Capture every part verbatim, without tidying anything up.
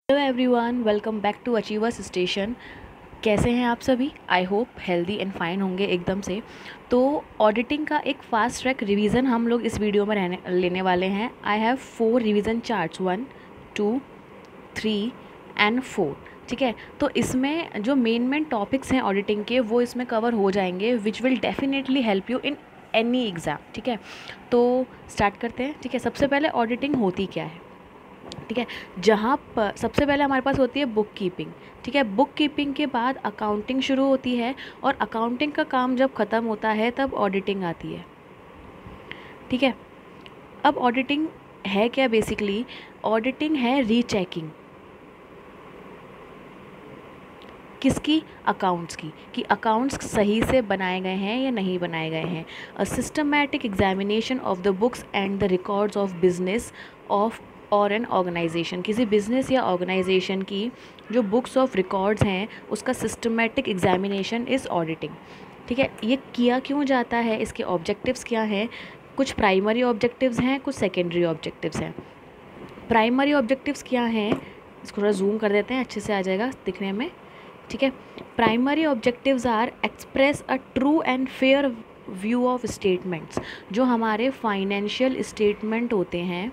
Hello everyone, welcome back to achievers station. कैसे हैं आप सभी? I hope healthy and fine होंगे एकदम से। तो ऑडिटिंग का एक फास्ट ट्रैक रिवीजन हम लोग इस वीडियो में रहने लेने वाले हैं। I have four revision charts, one two three and four. ठीक है, तो इसमें जो मेन मेन टॉपिक्स हैं ऑडिटिंग के वो इसमें कवर हो जाएंगे, which will definitely help you in any exam. ठीक है, तो स्टार्ट करते हैं। ठीक है, सबसे पहले ऑडिटिंग होती क्या है? ठीक है, जहाँ पर सबसे पहले हमारे पास होती है बुक कीपिंग। ठीक है, बुक कीपिंग के बाद अकाउंटिंग शुरू होती है, और अकाउंटिंग का काम जब ख़त्म होता है तब ऑडिटिंग आती है। ठीक है, अब ऑडिटिंग है क्या? बेसिकली ऑडिटिंग है रीचेकिंग। किसकी? अकाउंट्स की, कि अकाउंट्स सही से बनाए गए हैं या नहीं बनाए गए हैं। A systematic examination of the books and the records of business of और एन ऑर्गेनाइजेशन। किसी बिजनेस या ऑर्गेनाइजेशन की जो बुक्स ऑफ रिकॉर्ड्स हैं उसका सिस्टमैटिक एग्जामिनेशन इज़ ऑडिटिंग। ठीक है, ये किया क्यों जाता है? इसके ऑब्जेक्टिव्स क्या हैं? कुछ प्राइमरी ऑब्जेक्टिव्स हैं, कुछ सेकेंडरी ऑब्जेक्टिव्स हैं। प्राइमरी ऑब्जेक्टिव्स क्या हैं? इसको थोड़ा जूम कर देते हैं, अच्छे से आ जाएगा दिखने में। ठीक है, primary objectives are express a true and fair view of statements. जो हमारे फाइनेंशियल स्टेटमेंट होते हैं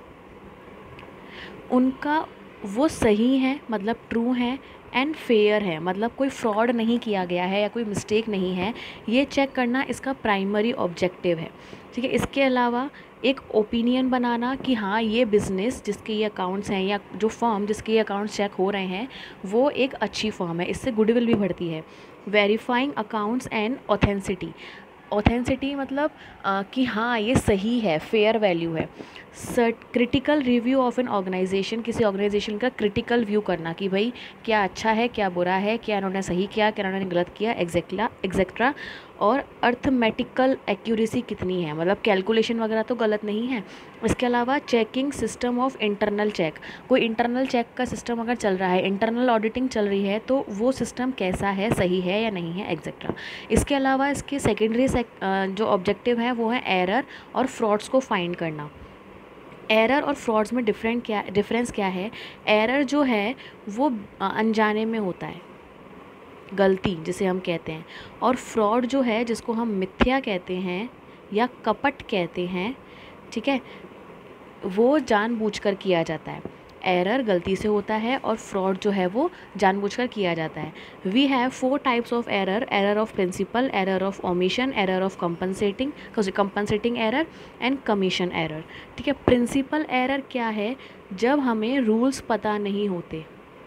उनका वो सही है, मतलब ट्रू है, एंड फेयर है, मतलब कोई फ्रॉड नहीं किया गया है या कोई मिस्टेक नहीं है, ये चेक करना इसका प्राइमरी ऑब्जेक्टिव है। ठीक है, इसके अलावा एक ओपिनियन बनाना कि हाँ, ये बिज़नेस जिसके ये अकाउंट्स हैं या जो फर्म जिसके ये अकाउंट्स चेक हो रहे हैं वो एक अच्छी फर्म है, इससे गुडविल भी बढ़ती है। Verifying accounts and authenticity. Authenticity मतलब आ, कि हाँ ये सही है, फेयर वैल्यू है। Cert critical review of an organisation. किसी ऑर्गेनाइजेशन का क्रिटिकल व्यू करना कि भाई क्या अच्छा है, क्या बुरा है, क्या इन्होंने सही किया, क्या इन्होंने गलत किया, एग्जैक्टला एग्जैक्ट्रा। और अर्थमेटिकल एक्यूरेसी कितनी है, मतलब कैलकुलेशन वगैरह तो गलत नहीं है। इसके अलावा checking system of internal check. कोई इंटरनल चेक का सिस्टम अगर चल रहा है, इंटरनल ऑडिटिंग चल रही है, तो वो सिस्टम कैसा है, सही है या नहीं है, एग्जैक्ट्रा। इसके अलावा इसके सेकेंडरी जो ऑब्जेक्टिव है वो है एरर और फ्रॉड्स को फाइंड करना। एरर और फ्रॉड्स में डिफरेंट क्या डिफरेंस क्या है? एरर जो है वो अनजाने में होता है, गलती जिसे हम कहते हैं, और फ्रॉड जो है जिसको हम मिथ्या कहते हैं या कपट कहते हैं, ठीक है, वो जानबूझकर किया जाता है। एरर गलती से होता है और फ्रॉड जो है वो जानबूझकर किया जाता है। We have four types of error: error of principle, error of omission, error of compensating compensating error and commission error. ठीक है, प्रिंसिपल एरर क्या है? जब हमें रूल्स पता नहीं होते,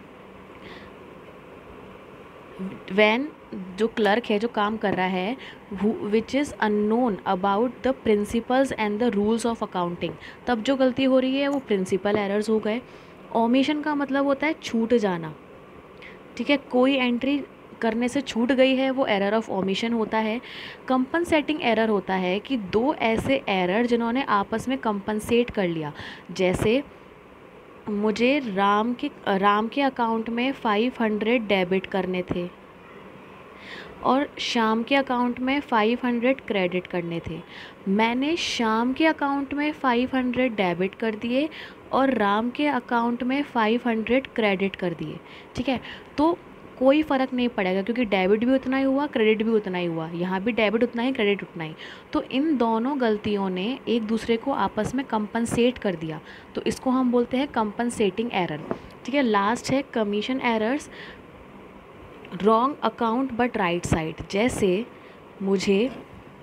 वैन जो क्लर्क है जो काम कर रहा है, which is unknown about the principles and the rules of accounting, तब जो गलती हो रही है वो प्रिंसिपल एरर्स हो गए। ओमिशन का मतलब होता है छूट जाना। ठीक है, कोई एंट्री करने से छूट गई है, वो एरर ऑफ ओमिशन होता है। कंपनसेटिंग एरर होता है कि दो ऐसे एरर जिन्होंने आपस में कंपनसेट कर लिया। जैसे मुझे राम के राम के अकाउंट में फाइव हंड्रेड डेबिट करने थे और शाम के अकाउंट में फाइव हंड्रेड क्रेडिट करने थे। मैंने शाम के अकाउंट में फाइव हंड्रेड डेबिट कर दिए और राम के अकाउंट में फाइव हंड्रेड क्रेडिट कर दिए। ठीक है, तो कोई फ़र्क नहीं पड़ेगा क्योंकि डेबिट भी उतना ही हुआ, क्रेडिट भी उतना ही हुआ, यहाँ भी डेबिट उतना ही, क्रेडिट उतना ही। तो इन दोनों गलतियों ने एक दूसरे को आपस में कंपनसेट कर दिया, तो इसको हम बोलते हैं कंपनसेटिंग एरर। ठीक है, लास्ट है commission errors. Wrong account but right side. जैसे मुझे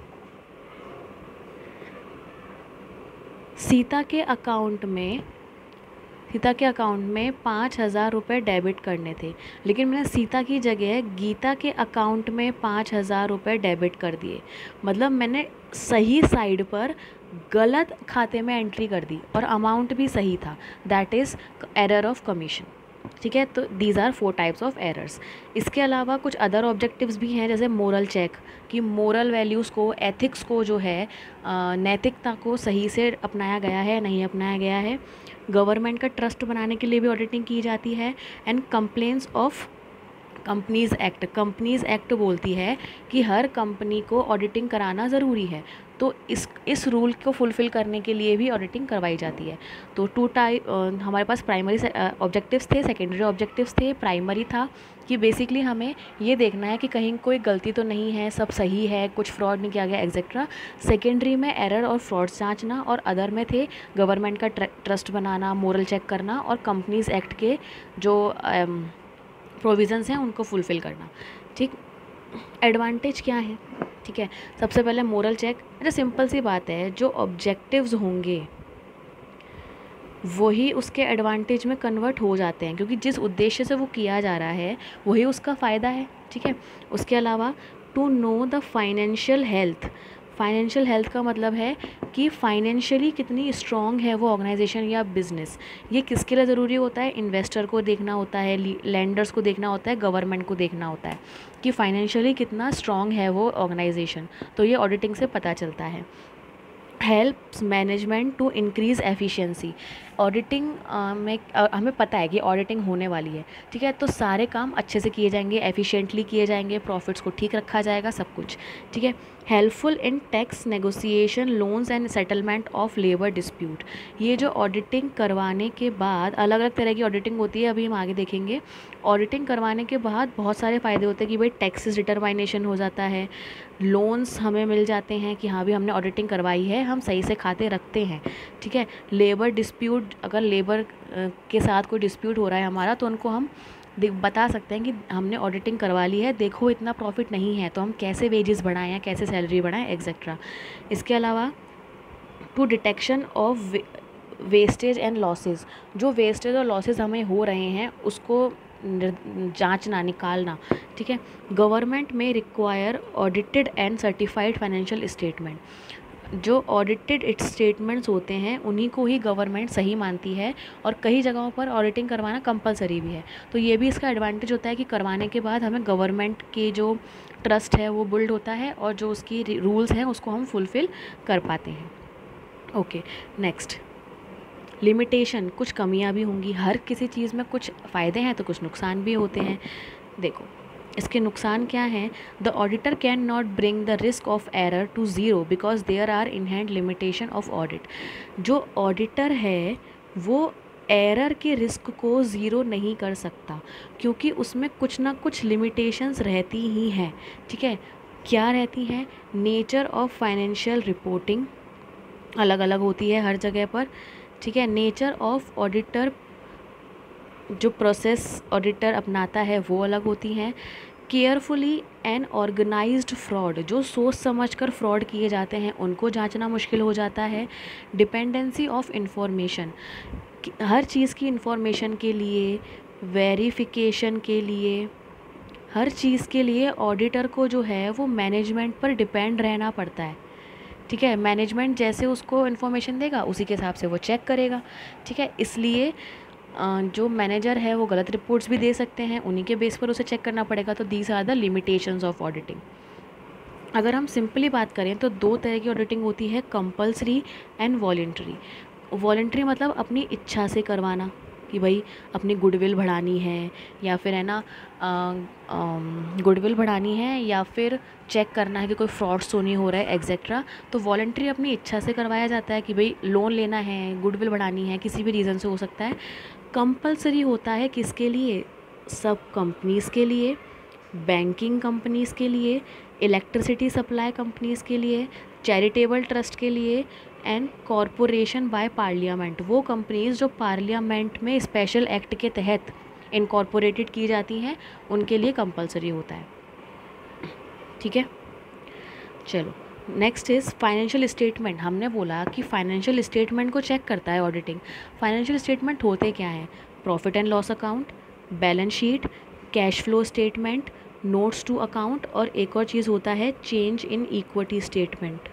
सीता के अकाउंट में सीता के अकाउंट में पाँच हज़ार रुपये डेबिट करने थे, लेकिन मैंने सीता की जगह गीता के अकाउंट में पाँच हज़ार रुपये डेबिट कर दिए। मतलब मैंने सही साइड पर गलत खाते में एंट्री कर दी और अमाउंट भी सही था। That is error of commission. ठीक है, तो these are four types of errors. इसके अलावा कुछ अदर ऑब्जेक्टिव्स भी हैं, जैसे मोरल चेक, कि मोरल वैल्यूज़ को, एथिक्स को जो है, नैतिकता को सही से अपनाया गया है, नहीं अपनाया गया है। गवर्नमेंट का ट्रस्ट बनाने के लिए भी ऑडिटिंग की जाती है। And complaints of companies act companies act बोलती है कि हर कंपनी को ऑडिटिंग कराना ज़रूरी है, तो इस इस रूल को फुलफ़िल करने के लिए भी ऑडिटिंग करवाई जाती है। तो टू टाइप हमारे पास प्राइमरी ऑब्जेक्टिव्स थे, सेकेंडरी ऑब्जेक्टिव्स थे। प्राइमरी था कि बेसिकली हमें ये देखना है कि कहीं कोई गलती तो नहीं है, सब सही है, कुछ फ्रॉड नहीं किया गया एक्सेट्रा। सेकेंडरी में एरर और फ्रॉड्स जांचना, और अदर में थे गवर्नमेंट का ट्रस्ट बनाना, मोरल चेक करना, और कंपनीज़ एक्ट के जो प्रोविज़न्स हैं उनको फुलफ़िल करना। ठीक, एडवांटेज क्या है? ठीक है, सबसे पहले मोरल चेक। अच्छा, सिंपल सी बात है, जो ऑब्जेक्टिव्स होंगे वही उसके एडवांटेज में कन्वर्ट हो जाते हैं, क्योंकि जिस उद्देश्य से वो किया जा रहा है वही उसका फ़ायदा है। ठीक है, उसके अलावा to know the financial health. Financial health का मतलब है कि फाइनेंशियली कितनी स्ट्रॉन्ग है वो ऑर्गेनाइजेशन या बिज़नेस। ये किसके लिए ज़रूरी होता है? इन्वेस्टर को देखना होता है, लैंडर्स को देखना होता है, गवर्नमेंट को देखना होता है कि फाइनेंशियली कितना स्ट्रॉन्ग है वो ऑर्गेनाइजेशन। तो ये ऑडिटिंग से पता चलता है। Helps management to increase efficiency. Auditing में uh, हमें पता है कि ऑडिटिंग होने वाली है, ठीक है, तो सारे काम अच्छे से किए जाएंगे, एफिशिएंटली किए जाएंगे, प्रॉफिट्स को ठीक रखा जाएगा, सब कुछ ठीक है। Helpful in tax negotiation, loans and settlement of labour dispute. ये जो ऑडिटिंग करवाने के बाद, अलग अलग तरह की ऑडिटिंग होती है, अभी हम आगे देखेंगे। ऑडिटिंग करवाने के बाद बहुत सारे फ़ायदे होते हैं कि भाई टैक्सेस डिटरमाइनेशन हो जाता है, लोन्स हमें मिल जाते हैं कि हाँ भी हमने ऑडिटिंग करवाई है, हम सही से खाते रखते हैं, ठीक है। लेबर डिस्प्यूट, अगर लेबर के साथ कोई डिस्प्यूट हो रहा है हमारा, तो उनको हम बता सकते हैं कि हमने ऑडिटिंग करवा ली है, देखो इतना प्रॉफिट नहीं है, तो हम कैसे वेजेस बढ़ाएं या कैसे सैलरी बढ़ाएं एक्सेट्रा। इसके अलावा to detection of wastage and losses. जो वेस्टेज और लॉसेस हमें हो रहे हैं उसको जांचना, निकालना, ठीक है। गवर्नमेंट में require audited and certified financial statement. जो ऑडिटेड स्टेटमेंट्स होते हैं उन्हीं को ही गवर्नमेंट सही मानती है, और कई जगहों पर ऑडिटिंग करवाना कंपलसरी भी है। तो ये भी इसका एडवांटेज होता है कि करवाने के बाद हमें गवर्नमेंट की जो ट्रस्ट है वो बिल्ड होता है, और जो उसकी रूल्स हैं उसको हम फुलफ़िल कर पाते हैं। Okay, next, limitation. कुछ कमियां भी होंगी, हर किसी चीज़ में कुछ फ़ायदे हैं तो कुछ नुकसान भी होते हैं। देखो इसके नुकसान क्या हैं? The auditor can not bring the risk of error to zero because there are inherent limitation of audit. जो ऑडिटर है वो एरर के रिस्क को ज़ीरो नहीं कर सकता, क्योंकि उसमें कुछ ना कुछ लिमिटेशंस रहती ही हैं, ठीक है। क्या रहती हैं? नेचर ऑफ फाइनेंशियल रिपोर्टिंग अलग अलग होती है हर जगह पर, ठीक है। नेचर ऑफ ऑडिटर, जो प्रोसेस ऑडिटर अपनाता है वो अलग होती हैं। केयरफुली एंड ऑर्गेनाइज्ड फ्रॉड, जो सोच समझकर फ्रॉड किए जाते हैं उनको जांचना मुश्किल हो जाता है। डिपेंडेंसी ऑफ इंफॉर्मेशन, हर चीज़ की इंफॉर्मेशन के लिए, वेरिफिकेशन के लिए, हर चीज़ के लिए ऑडिटर को जो है वो मैनेजमेंट पर डिपेंड रहना पड़ता है, ठीक है। मैनेजमेंट जैसे उसको इन्फॉर्मेशन देगा उसी के हिसाब से वो चेक करेगा, ठीक है। इसलिए जो मैनेजर है वो गलत रिपोर्ट्स भी दे सकते हैं, उन्हीं के बेस पर उसे चेक करना पड़ेगा। तो these are the limitations of auditing. अगर हम सिंपली बात करें तो दो तरह की ऑडिटिंग होती है, कंपल्सरी एंड वॉलेंट्री। वॉलेंट्री मतलब अपनी इच्छा से करवाना, कि भाई अपनी गुडविल बढ़ानी है, या फिर है ना गुडविल बढ़ानी है, या फिर चेक करना है कि कोई फ्रॉड्स तो नहीं हो रहा है एक्सेट्रा। तो वॉलेंट्री अपनी इच्छा से करवाया जाता है कि भाई लोन लेना है, गुडविल बढ़ानी है, किसी भी रीज़न से हो सकता है। कंपलसरी होता है किसके लिए? सब कंपनीज़ के लिए, बैंकिंग कंपनीज़ के लिए, इलेक्ट्रिसिटी सप्लाई कंपनीज़ के लिए, चैरिटेबल ट्रस्ट के लिए, एंड कॉरपोरेशन बाय पार्लियामेंट। वो कंपनीज़ जो पार्लियामेंट में स्पेशल एक्ट के तहत इनकॉर्पोरेटेड की जाती हैं उनके लिए कंपलसरी होता है, ठीक है। चलो नेक्स्ट इज़ फाइनेंशियल स्टेटमेंट। हमने बोला कि फाइनेंशियल स्टेटमेंट को चेक करता है ऑडिटिंग। फाइनेंशियल स्टेटमेंट होते क्या हैं? Profit and loss account, balance sheet, cash flow statement, notes to account, और एक और चीज़ होता है चेंज इन इक्विटी स्टेटमेंट।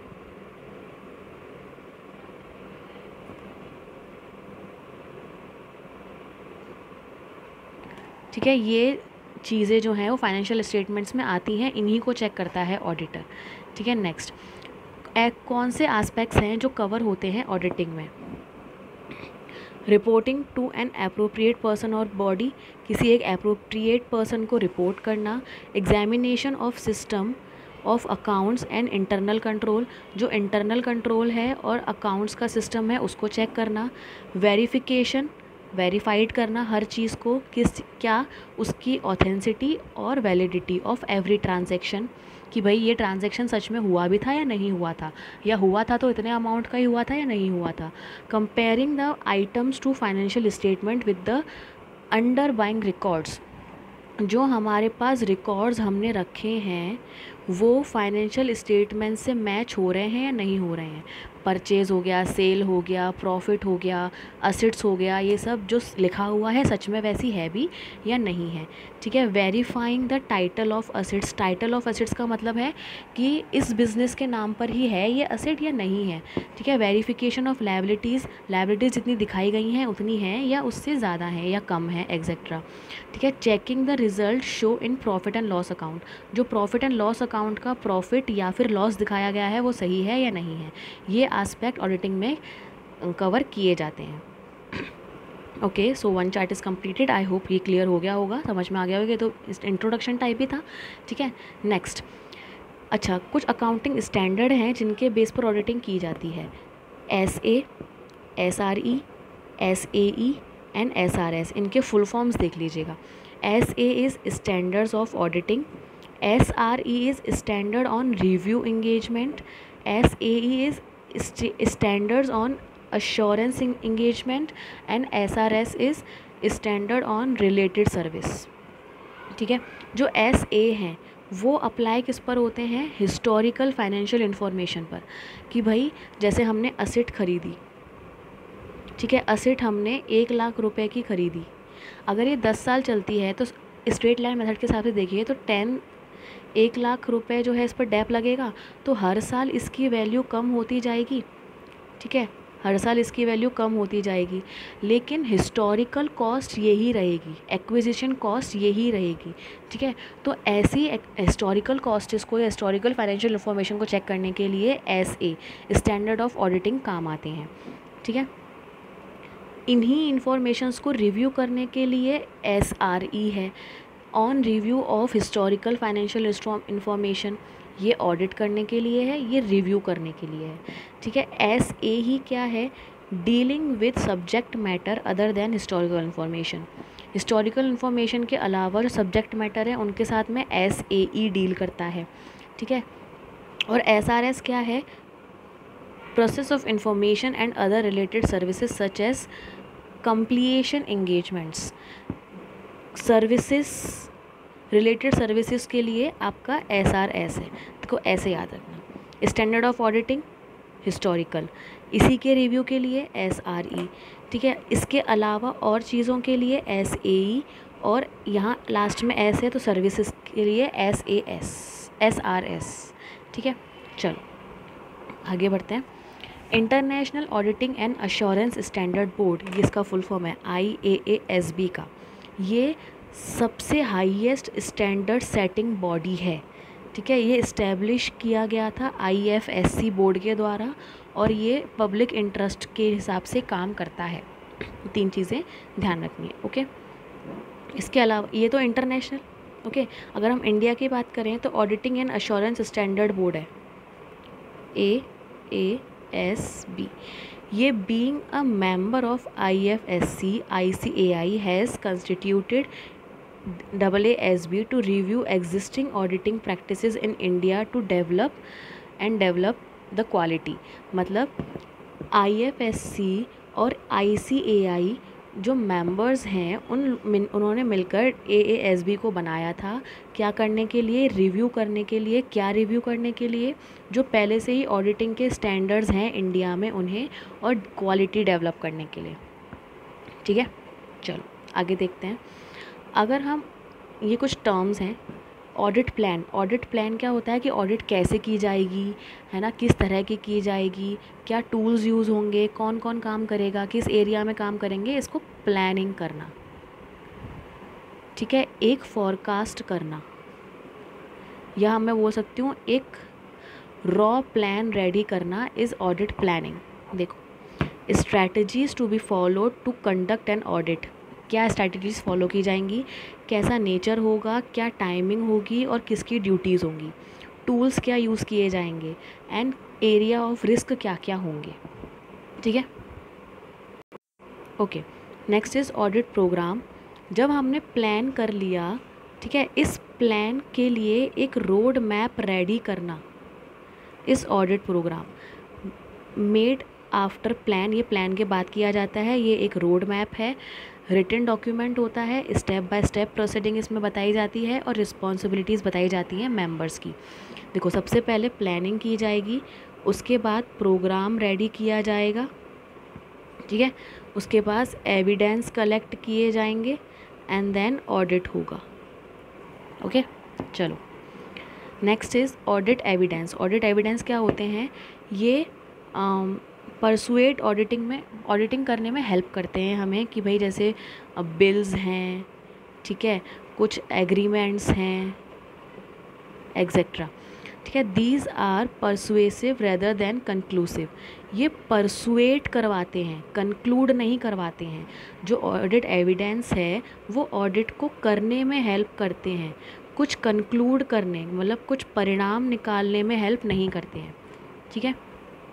ठीक है, ये चीज़ें जो हैं वो फाइनेंशियल स्टेटमेंट्स में आती हैं, इन्हीं को चेक करता है ऑडिटर, ठीक है। नेक्स्ट, कौन से एस्पेक्ट्स हैं जो कवर होते हैं ऑडिटिंग में? Reporting to an appropriate person और बॉडी, किसी एक अप्रोप्रिएट पर्सन को रिपोर्ट करना। Examination of system of accounts and internal control, जो इंटरनल कंट्रोल है और अकाउंट्स का सिस्टम है उसको चेक करना। वेरिफिकेशन, वेरीफाइड करना हर चीज़ को, किस क्या उसकी ऑथेंसिटी और वैलिडिटी ऑफ एवरी ट्रांजैक्शन, कि भाई ये ट्रांजैक्शन सच में हुआ भी था या नहीं हुआ था, या हुआ था तो इतने अमाउंट का ही हुआ था या नहीं हुआ था। Comparing the items to financial statement with the underlying records, जो हमारे पास रिकॉर्ड्स हमने रखे हैं वो फाइनेंशियल स्टेटमेंट से मैच हो रहे हैं या नहीं हो रहे हैं। परचेज़ हो गया, सेल हो गया, प्रॉफिट हो गया, असेट्स हो गया, ये सब जो लिखा हुआ है सच में वैसी है भी या नहीं है। ठीक है। Verifying the title of assets, title of assets का मतलब है कि इस बिज़नेस के नाम पर ही है ये असेट या नहीं है। ठीक है। वेरिफिकेशन ऑफ लायबिलिटीज़, लायबिलिटीज़ जितनी दिखाई गई हैं उतनी हैं या उससे ज़्यादा है या कम है, एक्सेट्रा। ठीक है। Checking the result show in profit and loss account, जो प्रॉफिट एंड लॉस अकाउंट का प्रॉफिट या फिर लॉस दिखाया गया है वो सही है या नहीं है। ये एस्पेक्ट ऑडिटिंग में कवर किए जाते हैं। Okay, so one chart is completed. I hope ये क्लियर हो गया होगा, समझ में आ गया होगा। तो इंट्रोडक्शन टाइप ही था। ठीक है। नेक्स्ट, अच्छा, कुछ अकाउंटिंग स्टैंडर्ड हैं जिनके बेस पर ऑडिटिंग की जाती है। S A, S R E, S A E and S R S, इनके फुल फॉर्म्स देख लीजिएगा। S A is standards of auditing, S R E is standard on review engagement, S A E is standards on assurance engagement and S R S is standard on related service। ठीक है। जो S A हैं वो apply किस पर होते हैं, historical financial information पर, कि भाई जैसे हमने असेट खरीदी, ठीक है, असेट हमने एक लाख रुपए की खरीदी, अगर ये दस साल चलती है तो स्ट्रेट लाइन मेथड के हिसाब से देखिए तो टेन एक लाख रुपए जो है इस पर डैप लगेगा, तो हर साल इसकी वैल्यू कम होती जाएगी। ठीक है। हर साल इसकी वैल्यू कम होती जाएगी, लेकिन हिस्टोरिकल कॉस्ट यही रहेगी, एक्विजिशन कॉस्ट यही रहेगी। ठीक है। तो ऐसी हिस्टोरिकल कॉस्ट को या हिस्टोरिकल फाइनेंशियल इंफॉर्मेशन को चेक करने के लिए S A, standard of auditing, काम आते हैं। ठीक है। इन्हीं इंफॉर्मेशंस को रिव्यू करने के लिए एस आर ई है, on review of historical financial information, ये ऑडिट करने के लिए है, ये रिव्यू करने के लिए है। ठीक है। एस ए ही क्या है, dealing with subject matter other than historical information, historical information के अलावा जो सब्जेक्ट मैटर है उनके साथ में एस ए ई डील करता है। ठीक है। और एस आर एस क्या है, process of information and other related services such as completion engagements, services related services के लिए आपका एस आर एस है, तो ऐसे याद रखना। स्टैंडर्ड ऑफ ऑडिटिंग हिस्टोरिकल, इसी के रिव्यू के लिए एस आर ई। ठीक है। इसके अलावा और चीज़ों के लिए एस ए ई, और यहाँ लास्ट में एस है तो सर्विसेज के लिए S A S, S R S. ठीक है। चलो आगे बढ़ते हैं। International auditing and assurance standard board, ये इसका फुल फॉर्म है आई ए ए एस बी का, ये सबसे हाईएस्ट स्टैंडर्ड सेटिंग बॉडी है। ठीक है। ये इस्टेब्लिश किया गया था I F S C board के द्वारा, और ये पब्लिक इंटरेस्ट के हिसाब से काम करता है। तीन चीज़ें ध्यान रखनी है। ओके। इसके अलावा ये तो इंटरनेशनल। ओके। अगर हम इंडिया की बात करें तो auditing and assurance standard board है ए ए एस बी। ये being a member of I F S C, I C A I has constituted double A S B to review existing auditing practices in India to develop and develop the quality। मतलब I F S C और I C A I जो members हैं उन उन्होंने मिलकर A A S B को बनाया था, क्या करने के लिए, रिव्यू करने के लिए। क्या रिव्यू करने के लिए, जो पहले से ही ऑडिटिंग के स्टैंडर्ड्स हैं इंडिया में उन्हें, और क्वालिटी डेवलप करने के लिए। ठीक है। चलो आगे देखते हैं। अगर हम, ये कुछ टर्म्स हैं, ऑडिट प्लान। ऑडिट प्लान क्या होता है कि ऑडिट कैसे की जाएगी, है ना, किस तरह की की जाएगी, क्या टूल्स यूज़ होंगे, कौन कौन काम करेगा, किस एरिया में काम करेंगे, इसको प्लानिंग करना। ठीक है। एक फॉरकास्ट करना, या मैं बोल सकती हूँ एक रॉ प्लान रेडी करना इज़ ऑडिट प्लानिंग। देखो strategies to be followed to conduct an audit, क्या स्ट्रैटेजीज़ फॉलो की जाएंगी, कैसा नेचर होगा, क्या टाइमिंग होगी और किसकी ड्यूटीज़ होंगी, टूल्स क्या यूज़ किए जाएंगे, एंड एरिया ऑफ रिस्क क्या क्या होंगे। ठीक है, okay. Next is audit programme. जब हमने प्लान कर लिया, ठीक है, इस प्लान के लिए एक रोड मैप रेडी करना is audit programme made after plan, ये प्लान के बाद किया जाता है। ये एक रोड मैप है, रिटन डॉक्यूमेंट होता है, स्टेप बाय स्टेप प्रोसीडिंग इसमें बताई जाती है और रिस्पॉन्सिबिलिटीज़ बताई जाती हैं मेंबर्स की। देखो, सबसे पहले प्लानिंग की जाएगी, उसके बाद प्रोग्राम रेडी किया जाएगा, ठीक है, उसके बाद एविडेंस कलेक्ट किए जाएंगे एंड देन ऑडिट होगा। Okay okay? चलो, next is audit evidence. Audit evidence क्या होते हैं? ये परसुएट ऑडिटिंग में ऑडिटिंग करने में हेल्प करते हैं हमें कि भाई जैसे बिल्स हैं, ठीक है, कुछ एग्रीमेंट्स हैं, एक्सेट्रा। ठीक है, these are persuasive rather than conclusive. ये परसुएट करवाते हैं, कंक्लूड नहीं करवाते हैं। जो ऑडिट एविडेंस है वो ऑडिट को करने में हेल्प करते हैं, कुछ कंक्लूड करने मतलब कुछ परिणाम निकालने में हेल्प नहीं करते हैं। ठीक है,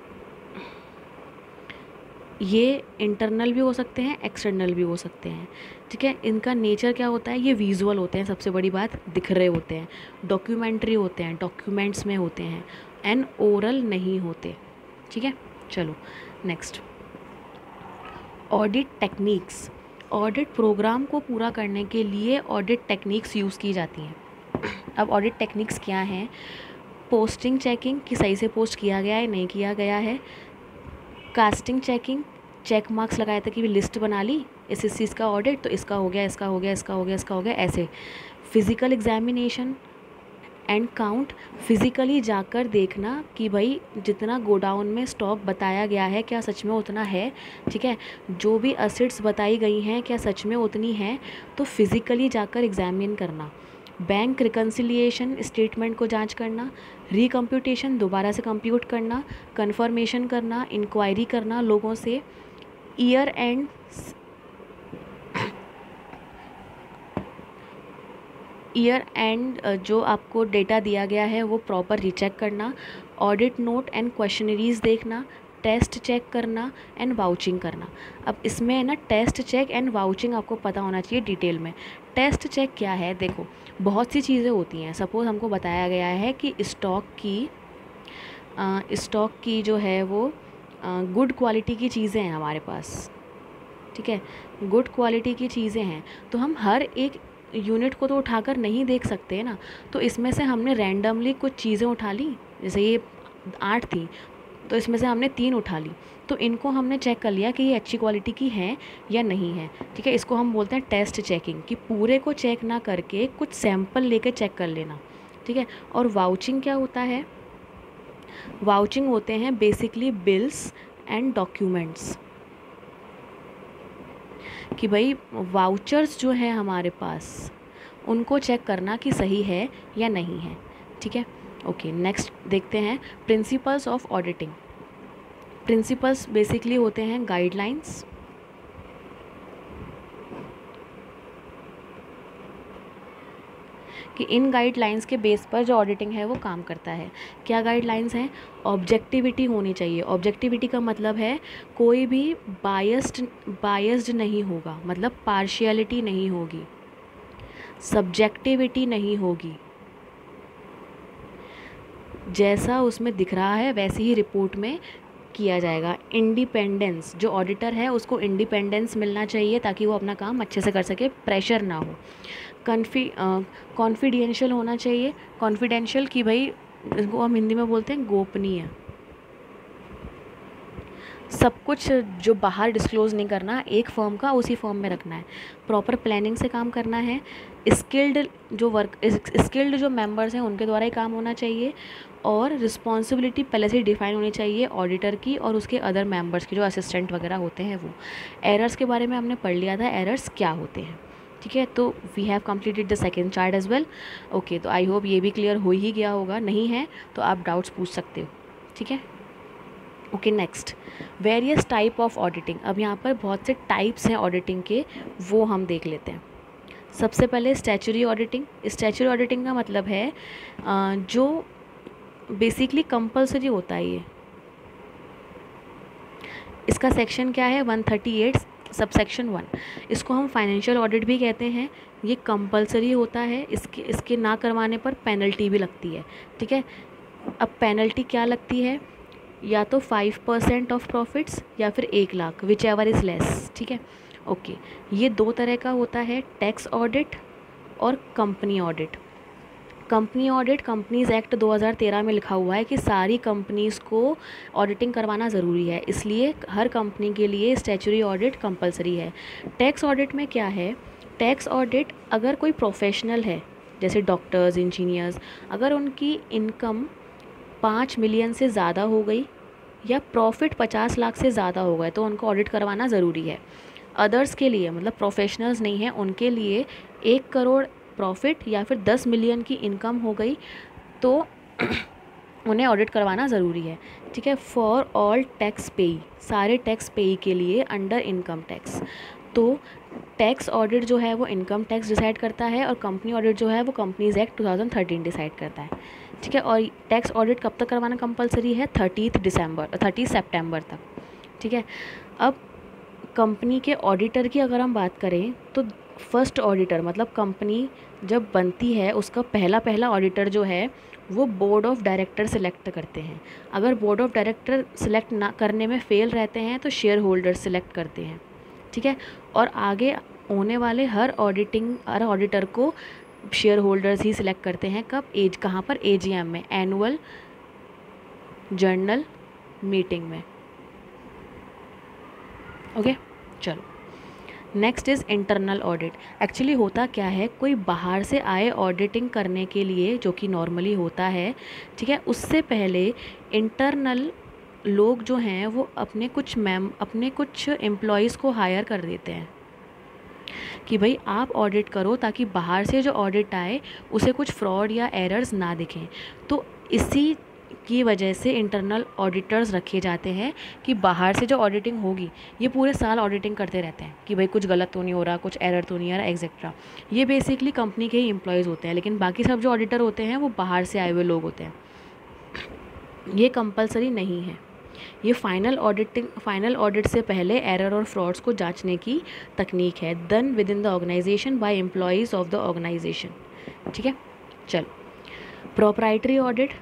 ये इंटरनल भी हो सकते हैं, एक्सटर्नल भी हो सकते हैं। ठीक है, इनका नेचर क्या होता है? ये विजुअल होते हैं, सबसे बड़ी बात, दिख रहे होते हैं, डॉक्यूमेंट्री होते हैं, डॉक्यूमेंट्स में होते हैं, एंड ओरल नहीं होते। ठीक है, चलो next, audit techniques. Audit programme को पूरा करने के लिए ऑडिट टेक्निक्स यूज़ की जाती हैं। अब ऑडिट टेक्निक्स क्या हैं? पोस्टिंग चेकिंग, कि सही से पोस्ट किया गया है नहीं किया गया है। कास्टिंग चेकिंग, चेक मार्क्स लगाए थे कि भी लिस्ट बना ली इस इस चीज़ का ऑडिट, तो इसका हो गया, इसका हो गया, इसका हो गया, इसका हो गया, ऐसे। Physical examination and count, physically जाकर देखना कि भाई जितना गोडाउन में स्टॉक बताया गया है क्या सच में उतना है। ठीक है, जो भी असेट्स बताई गई हैं क्या सच में उतनी हैं, तो फिज़िकली जाकर एग्जामिन करना। बैंक रिकन्सिलिएशन, स्टेटमेंट को जांच करना। रिकम्प्यूटेशन, दोबारा से कंप्यूट करना। कन्फर्मेशन करना, इंक्वायरी करना लोगों से। ईयर एंड ईयर एंड जो आपको डेटा दिया गया है वो प्रॉपर रीचेक करना। ऑडिट नोट एंड क्वेश्चनरीज देखना। टेस्ट चेक करना एंड वाउचिंग करना। अब इसमें है ना, टेस्ट चेक एंड वाउचिंग आपको पता होना चाहिए डिटेल में। टेस्ट चेक क्या है? देखो, बहुत सी चीज़ें होती हैं। सपोज़ हमको बताया गया है कि स्टॉक की स्टॉक की जो है वो गुड क्वालिटी की चीज़ें हैं हमारे पास। ठीक है, गुड क्वालिटी की चीज़ें हैं, तो हम हर एक यूनिट को तो उठाकर नहीं देख सकते ना। तो इसमें से हमने रैंडमली कुछ चीज़ें उठा ली, जैसे ये आठ थी तो इसमें से हमने तीन उठा ली, तो इनको हमने चेक कर लिया कि ये अच्छी क्वालिटी की हैं या नहीं है। ठीक है, इसको हम बोलते हैं टेस्ट चेकिंग, कि पूरे को चेक ना करके कुछ सैंपल लेके चेक कर लेना। ठीक है, और वाउचिंग क्या होता है? वाउचिंग होते हैं बेसिकली बिल्स एंड डॉक्यूमेंट्स, कि भाई वाउचर्स जो है हमारे पास उनको चेक करना कि सही है या नहीं है। ठीक है, ओके, नेक्स्ट देखते हैं principles of auditing. Principles basically होते हैं गाइडलाइंस, कि इन गाइडलाइंस के बेस पर जो ऑडिटिंग है वो काम करता है। क्या गाइडलाइंस हैं? ऑब्जेक्टिविटी होनी चाहिए। ऑब्जेक्टिविटी का मतलब है कोई भी बायस्ड बायस्ड नहीं होगा, मतलब पार्शियलिटी नहीं होगी, सब्जेक्टिविटी नहीं होगी, जैसा उसमें दिख रहा है वैसे ही रिपोर्ट में किया जाएगा। इंडिपेंडेंस, जो ऑडिटर है उसको इंडिपेंडेंस मिलना चाहिए ताकि वो अपना काम अच्छे से कर सके, प्रेशर ना हो। कॉन्फी कॉन्फिडेंशियल होना चाहिए। कॉन्फिडेंशियल कि भाई इसको हम हिंदी में बोलते हैं गोपनीय, सब कुछ जो बाहर डिस्क्लोज़ नहीं करना, एक फर्म का उसी फर्म में रखना है। प्रॉपर प्लानिंग से काम करना है। स्किल्ड जो वर्क स्किल्ड जो मेंबर्स हैं उनके द्वारा ही काम होना चाहिए, और रिस्पॉन्सिबिलिटी पहले से डिफाइन होनी चाहिए ऑडिटर की और उसके अदर मेंबर्स की, जो असिस्टेंट वगैरह होते हैं वो। एरर्स के बारे में हमने पढ़ लिया था, एरर्स क्या होते हैं। ठीक है, तो we have completed the second chart as well. Okay, तो आई होप ये भी क्लियर हो ही गया होगा, नहीं है तो आप डाउट्स पूछ सकते हो। ठीक है, okay next, various type of auditing. अब यहाँ पर बहुत से टाइप्स हैं ऑडिटिंग के, वो हम देख लेते हैं। सबसे पहले स्टैचुरी ऑडिटिंग। स्टैचुरी ऑडिटिंग का मतलब है अ, जो बेसिकली कंपलसरी होता है। ये इसका सेक्शन क्या है, one thirty eight sub section one. इसको हम फाइनेंशियल ऑडिट भी कहते हैं। ये कंपलसरी होता है, इसके इसके ना करवाने पर पेनल्टी भी लगती है। ठीक है, अब पेनल्टी क्या लगती है, या तो फाइव परसेंट ऑफ प्रॉफिट्स या फिर एक lakh, whichever is less. ठीक है, ओके। ये दो तरह का होता है, टैक्स ऑडिट और company audit. Company audit, companies act दो हज़ार तेरह में लिखा हुआ है कि सारी कंपनीज़ को ऑडिटिंग करवाना ज़रूरी है, इसलिए हर कंपनी के लिए स्टैचुरी ऑडिट कंपलसरी है। टैक्स ऑडिट में क्या है, टैक्स ऑडिट अगर कोई प्रोफेशनल है, जैसे डॉक्टर्स, इंजीनियर्स, अगर उनकी इनकम पाँच मिलियन से ज़्यादा हो गई या प्रॉफिट पचास लाख से ज़्यादा हो गए तो उनको ऑडिट करवाना ज़रूरी है। अदर्स के लिए, मतलब प्रोफेशनल्स नहीं हैं, उनके लिए एक करोड़ प्रॉफिट या फिर दस मिलियन की इनकम हो गई तो उन्हें ऑडिट करवाना ज़रूरी है। ठीक है, फॉर ऑल टैक्स पेई, सारे टैक्स पेई के लिए अंडर इनकम टैक्स। तो टैक्स ऑडिट जो है वो इनकम टैक्स डिसाइड करता है और कंपनी ऑडिट जो है वो companies act two thousand thirteen decide करता है। ठीक है, और टैक्स ऑडिट कब तक करवाना कंपलसरी है, थर्टीथ दिसंबर थर्टी सितंबर तक। ठीक है, अब कंपनी के ऑडिटर की अगर हम बात करें तो फर्स्ट ऑडिटर, मतलब कंपनी जब बनती है उसका पहला पहला ऑडिटर जो है वो बोर्ड ऑफ डायरेक्टर सिलेक्ट करते हैं। अगर बोर्ड ऑफ डायरेक्टर सिलेक्ट ना करने में फेल रहते हैं तो शेयर होल्डर सिलेक्ट करते हैं। ठीक है, और आगे होने वाले हर ऑडिटिंग हर ऑडिटर को शेयर होल्डर्स ही सिलेक्ट करते हैं। कब, एज कहाँ पर, एजीएम में, एनुअल जर्नल मीटिंग में। ओके, चलो next is internal audit. Actually होता क्या है, कोई बाहर से आए ऑडिटिंग करने के लिए, जो कि नॉर्मली होता है, ठीक है, उससे पहले इंटरनल लोग जो हैं वो अपने कुछ मैम अपने कुछ एम्प्लॉयज़ को हायर कर देते हैं कि भाई आप ऑडिट करो, ताकि बाहर से जो ऑडिट आए उसे कुछ फ्रॉड या एरर्स ना दिखें। तो इसी की वजह से इंटरनल ऑडिटर्स रखे जाते हैं कि बाहर से जो ऑडिटिंग होगी ये पूरे साल ऑडिटिंग करते रहते हैं कि भाई कुछ गलत तो नहीं हो रहा, कुछ एरर तो नहीं आ रहा, एक्सेट्रा। ये बेसिकली कंपनी के ही एम्प्लॉयज़ होते हैं, लेकिन बाकी सब जो ऑडिटर होते हैं वो बाहर से आए हुए लोग होते हैं। ये कंपलसरी नहीं है। ये फाइनल ऑडिटिंग फाइनल ऑडिट से पहले एरर और फ्रॉड्स को जांचने की तकनीक है, done within the organisation by employees of the organisation. ठीक है, चलो प्रोप्राइटरी ऑडिट,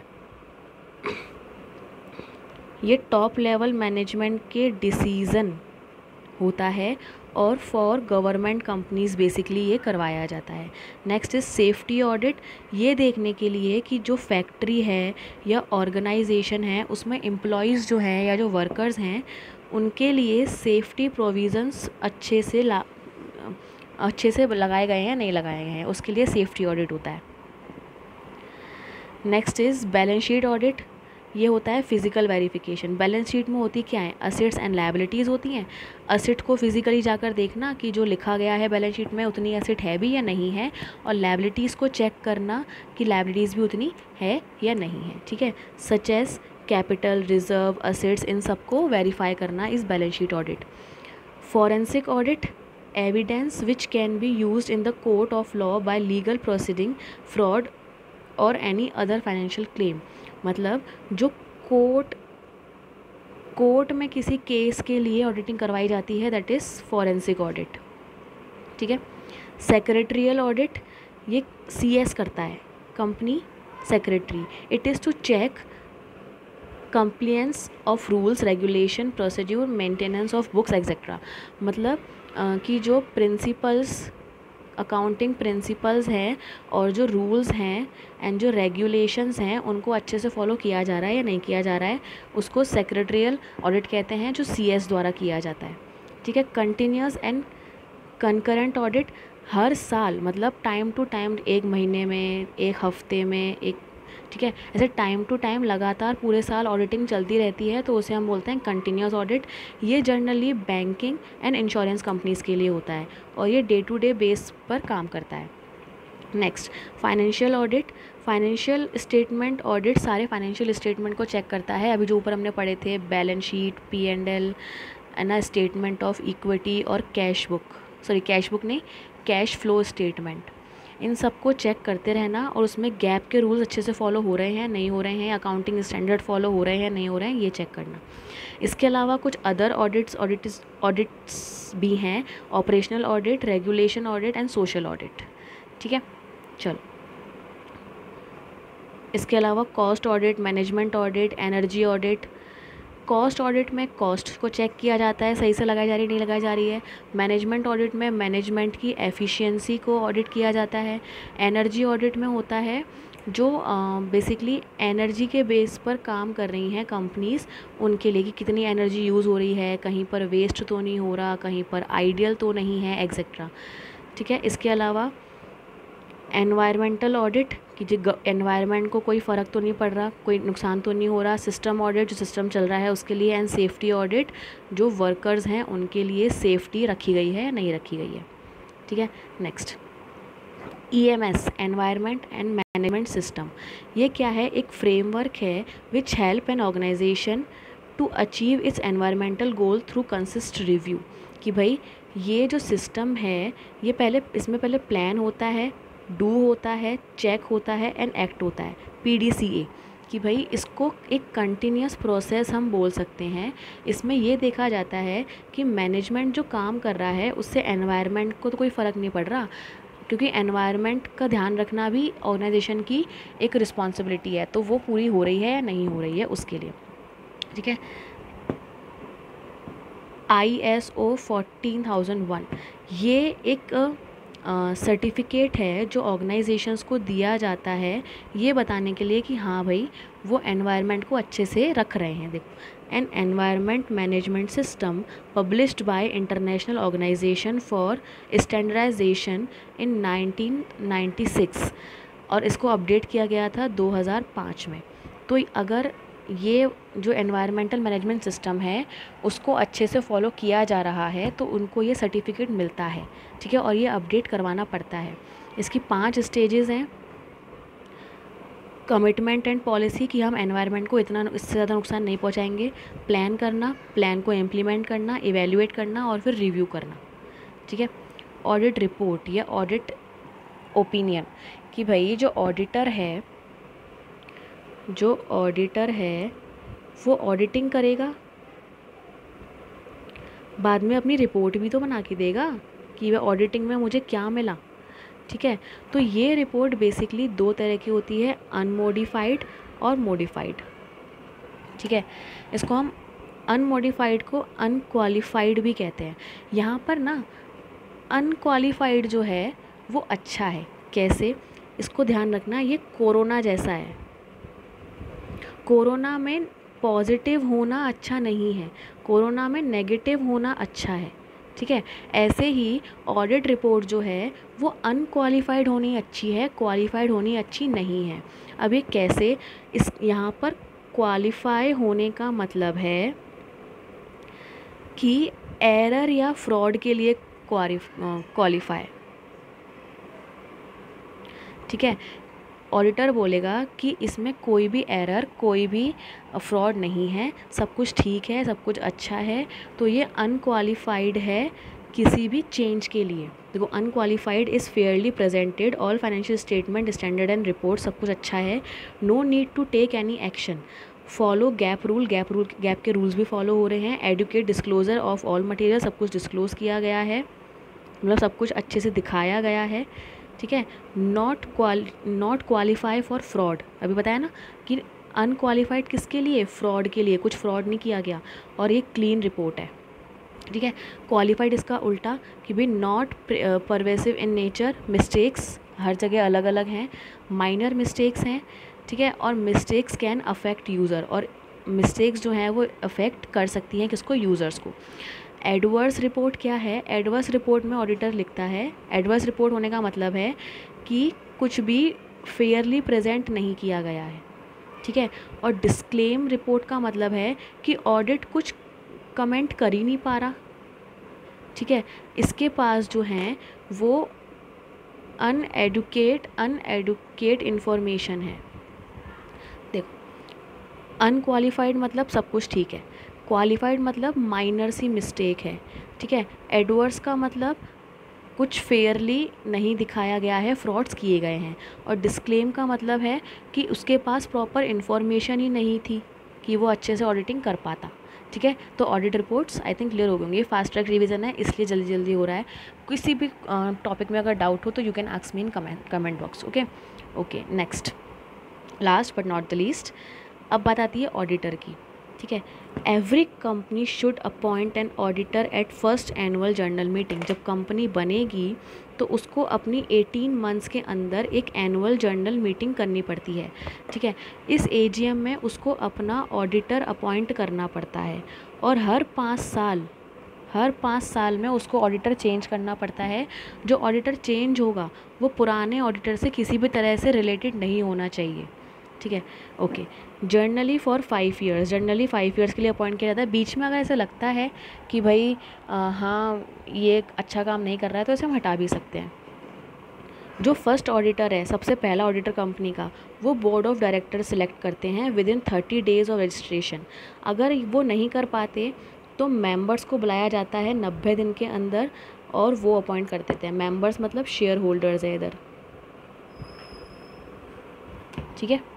ये टॉप लेवल मैनेजमेंट के डिसीज़न होता है और फॉर गवर्नमेंट कंपनीज बेसिकली ये करवाया जाता है। नेक्स्ट इज़ सेफ्टी ऑडिट, ये देखने के लिए कि जो फैक्ट्री है या ऑर्गेनाइजेशन है उसमें एम्प्लॉयज़ जो हैं या जो वर्कर्स हैं उनके लिए सेफ्टी प्रोविज़न्स अच्छे से ला अच्छे से लगाए गए हैं नहीं लगाए गए हैं, उसके लिए सेफ्टी ऑडिट होता है। Next is balance sheet audit, ये होता है फिज़िकल वेरिफिकेशन। बैलेंस शीट में होती क्या है, असेट्स एंड लायबिलिटीज़ होती हैं। असेट को फिज़िकली जाकर देखना कि जो लिखा गया है बैलेंस शीट में उतनी असेट है भी या नहीं है, और लायबिलिटीज़ को चेक करना कि लायबिलिटीज़ भी उतनी है या नहीं है। ठीक है, such as capital, reserve, assets, इन सबको वेरीफाई करना is balance sheet audit. Forensic audit, evidence which can be used in the court of law by legal proceeding, fraud और एनी अदर फाइनेंशियल क्लेम। मतलब जो कोर्ट कोर्ट में किसी case के लिए ऑडिटिंग करवाई जाती है, दैट इज़ फॉरेंसिक ऑडिट। ठीक है, सेक्रेटरियल ऑडिट, ये सीएस करता है, company secretary. It is to check compliance of rules, regulation, procedure, maintenance of books etcetera. मतलब आ, कि जो प्रिंसिपल्स अकाउंटिंग प्रिंसिपल्स हैं और जो रूल्स हैं एंड जो रेगुलेशंस हैं उनको अच्छे से फॉलो किया जा रहा है या नहीं किया जा रहा है, उसको सेक्रेटरियल ऑडिट कहते हैं, जो सीएस द्वारा किया जाता है। ठीक है, कंटिन्यूस एंड कंकरेंट ऑडिट, हर साल, मतलब टाइम टू टाइम, एक महीने में, एक हफ्ते में, एक, ठीक है, ऐसे टाइम टू टाइम लगातार पूरे साल ऑडिटिंग चलती रहती है, तो उसे हम बोलते हैं कंटिन्यूस ऑडिट। ये generally banking and insurance companies के लिए होता है और ये डे टू डे बेस पर काम करता है। Next, financial audit. Financial statement audit सारे फाइनेंशियल स्टेटमेंट को चेक करता है। अभी जो ऊपर हमने पढ़े थे, balance sheet, P and L, है ना, स्टेटमेंट ऑफ इक्विटी और cash book, sorry cash book नहीं, कैश फ्लो स्टेटमेंट, इन सबको चेक करते रहना और उसमें गैप के रूल्स अच्छे से फॉलो हो रहे हैं नहीं हो रहे हैं, अकाउंटिंग स्टैंडर्ड फॉलो हो रहे हैं नहीं हो रहे हैं, ये चेक करना। इसके अलावा कुछ अदर ऑडिट्स ऑडिट्स ऑडिट्स भी हैं, operational audit, regulation audit and social audit. ठीक है, चलो। इसके अलावा cost audit, management audit, energy audit. Cost audit में कॉस्ट को चेक किया जाता है, सही से लगाई जा रही नहीं लगाई जा रही है। मैनेजमेंट ऑडिट में मैनेजमेंट की एफिशिएंसी को ऑडिट किया जाता है। एनर्जी ऑडिट में होता है जो बेसिकली एनर्जी के बेस पर काम कर रही हैं कंपनीज़, उनके लिए कि कितनी एनर्जी यूज़ हो रही है, कहीं पर वेस्ट तो नहीं हो रहा, कहीं पर आइडियल तो नहीं है, एक्सेट्रा। ठीक है, इसके अलावा एनवायरमेंटल ऑडिट कि जो एनवायरनमेंट को कोई फ़र्क तो नहीं पड़ रहा, कोई नुकसान तो नहीं हो रहा। सिस्टम ऑडिट, जो सिस्टम चल रहा है उसके लिए। एंड सेफ्टी ऑडिट, जो वर्कर्स हैं उनके लिए सेफ्टी रखी गई है या नहीं रखी गई है। ठीक है, next, E M S, environment and management system. ये क्या है? एक फ्रेमवर्क है which help an organisation to achieve its environmental goal through consist review. कि भाई ये जो सिस्टम है, ये पहले इसमें पहले प्लान होता है, डू होता है, चेक होता है एंड एक्ट होता है, पी डी सी ए। कि भाई इसको एक कंटिन्यूस प्रोसेस हम बोल सकते हैं। इसमें ये देखा जाता है कि मैनेजमेंट जो काम कर रहा है उससे एनवायरनमेंट को तो कोई फ़र्क नहीं पड़ रहा, क्योंकि एनवायरनमेंट का ध्यान रखना भी ऑर्गेनाइजेशन की एक रिस्पॉन्सिबिलिटी है, तो वो पूरी हो रही है या नहीं हो रही है उसके लिए। ठीक है, I S O fourteen thousand one, ये एक सर्टिफिकेट uh, है जो ऑर्गेनाइजेशंस को दिया जाता है ये बताने के लिए कि हाँ भाई वो एनवायरनमेंट को अच्छे से रख रहे हैं। देखो, an environment management system published by international organisation for standardisation in nineteen ninety six, और इसको अपडेट किया गया था दो हज़ार पाँच में। तो अगर ये जो एनवायरमेंटल मैनेजमेंट सिस्टम है उसको अच्छे से फॉलो किया जा रहा है तो उनको ये सर्टिफिकेट मिलता है। ठीक है, और ये अपडेट करवाना पड़ता है। इसकी पांच स्टेजेस हैं। कमिटमेंट एंड पॉलिसी कि हम एनवायरनमेंट को इतना इससे ज़्यादा नुकसान नहीं पहुंचाएंगे। प्लान करना, प्लान को इम्प्लीमेंट करना, इवेल्युएट करना और फिर रिव्यू करना। ठीक है, ऑडिट रिपोर्ट या ऑडिट ओपिनियन कि भाई जो ऑडिटर है जो ऑडिटर है वो ऑडिटिंग करेगा, बाद में अपनी रिपोर्ट भी तो बना के देगा कि वह ऑडिटिंग में मुझे क्या मिला। ठीक है, तो ये रिपोर्ट बेसिकली दो तरह की होती है, अनमोडिफाइड और मॉडिफाइड। ठीक है, इसको हम अनमोडिफाइड को अनक्वालिफाइड भी कहते हैं। यहाँ पर ना अनक्वालिफाइड जो है वो अच्छा है। कैसे? इसको ध्यान रखना, ये कोरोना जैसा है। कोरोना में पॉजिटिव होना अच्छा नहीं है, कोरोना में नेगेटिव होना अच्छा है। ठीक है, ऐसे ही ऑडिट रिपोर्ट जो है वो अनक्वालिफाइड होनी अच्छी है, क्वालिफाइड होनी अच्छी नहीं है। अब ये कैसे? इस यहाँ पर क्वालिफाई होने का मतलब है कि एरर या फ्रॉड के लिए क्वालिफाई। ठीक है, ऑडिटर बोलेगा कि इसमें कोई भी एरर, कोई भी फ्रॉड नहीं है, सब कुछ ठीक है, सब कुछ अच्छा है, तो ये अनक्वालिफाइड है किसी भी चेंज के लिए। देखो, unqualified is fairly presented, all financial statement, standard and report, सब कुछ अच्छा है, no need to take any action, follow GAAP rule, GAAP rule GAAP के रूल्स भी फॉलो हो रहे हैं, adequate disclosure of all material, सब कुछ डिस्क्लोज किया गया है, मतलब सब कुछ अच्छे से दिखाया गया है। ठीक है, not qual not qualify for fraud, अभी बताया ना कि अनक्वालिफाइड किसके लिए? फ्रॉड के लिए, कुछ फ्रॉड नहीं किया गया, और ये क्लीन रिपोर्ट है। ठीक है, क्वालिफाइड इसका उल्टा कि भाई not pervasive in nature, mistakes हर जगह अलग अलग हैं, माइनर मिस्टेक्स हैं। ठीक है, और मिस्टेक्स कैन अफेक्ट यूज़र, और मिस्टेक्स जो हैं वो अफेक्ट कर सकती हैं किसको? यूज़र्स को। एडवर्स रिपोर्ट क्या है? एडवर्स रिपोर्ट में ऑडिटर लिखता है, एडवर्स रिपोर्ट होने का मतलब है कि कुछ भी फेयरली प्रेजेंट नहीं किया गया है। ठीक है, और डिस्क्लेम रिपोर्ट का मतलब है कि ऑडिट कुछ कमेंट कर ही नहीं पा रहा। ठीक है, इसके पास जो हैं वो अनएडुकेट अनएडुकेट इन्फॉर्मेशन है। देखो, अनक्वालिफाइड मतलब सब कुछ ठीक है, क्वालिफाइड मतलब माइनर सी मिस्टेक है, ठीक है। एडवर्स का मतलब कुछ फेयरली नहीं दिखाया गया है, फ्रॉड्स किए गए हैं। और डिस्क्लेम का मतलब है कि उसके पास प्रॉपर इन्फॉर्मेशन ही नहीं थी कि वो अच्छे से ऑडिटिंग कर पाता, ठीक है। तो audit reports I think clear हो गई। फास्ट ट्रैक रिवीजन है इसलिए जल्दी जल्दी हो रहा है। किसी भी टॉपिक में अगर डाउट हो तो you can ask me in comment comment box. Okay okay next, last but not the least, अब बात आती है ऑडिटर की, ठीक है। Every company should appoint an auditor at first annual general meeting. जब कंपनी बनेगी तो उसको अपनी एटीन मंथ्स के अंदर एक एनुअल जर्नल मीटिंग करनी पड़ती है, ठीक है। इस एजीएम में उसको अपना ऑडिटर अपॉइंट करना पड़ता है और हर पाँच साल हर पाँच साल में उसको ऑडिटर चेंज करना पड़ता है। जो ऑडिटर चेंज होगा वो पुराने ऑडिटर से किसी भी तरह से रिलेटेड नहीं होना चाहिए, ठीक है। Okay, generally for five years, generally five years के लिए अपॉइंट किया जाता है। बीच में अगर ऐसा लगता है कि भाई आ, हाँ ये अच्छा काम नहीं कर रहा है तो इसे हम हटा भी सकते हैं। जो फर्स्ट ऑडिटर है, सबसे पहला ऑडिटर कंपनी का, वो बोर्ड ऑफ डायरेक्टर सिलेक्ट करते हैं within thirty days of registration. अगर वो नहीं कर पाते तो मेंबर्स को बुलाया जाता है नब्बे दिन के अंदर और वो अपॉइंट कर देते हैं। मेंबर्स मतलब शेयर होल्डर्स है इधर, ठीक है।